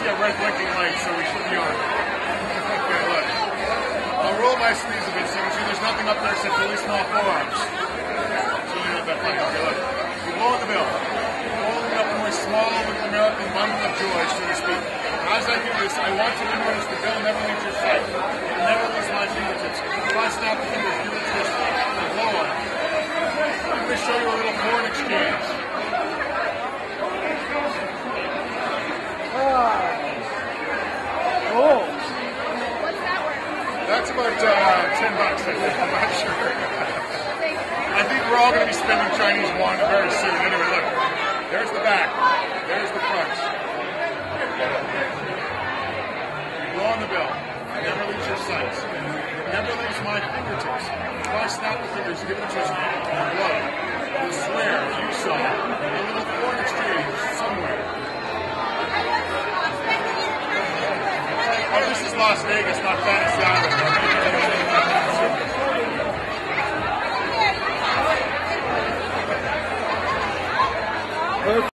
see a red blinking light, so we should be on. Okay, look. I'll roll my sleeves a bit so you can see there's nothing up there except really small forearms. So you know that funny. Okay, look. We blow on the bill. Holding up my small American bundle of joy, so to speak. As I do this, I want you to notice the bill never leaves your sight. It never leaves my fingertips. If I snap the fingers, do the twist, and blow on it. I'm going to show you a little foreign exchange. Oh. That's about $10, I think. I'm not sure. I think we're all going to be spending Chinese yuan very soon. Anyway, look. There's the back. There's the front. Blow on the bill. It never leaves your sights. It never leaves my fingertips. If I snap the fingers, give it a twist, and blow. You'll swear you saw a little foreign exchange somewhere. Oh, this is Las Vegas, not Fantasy Island.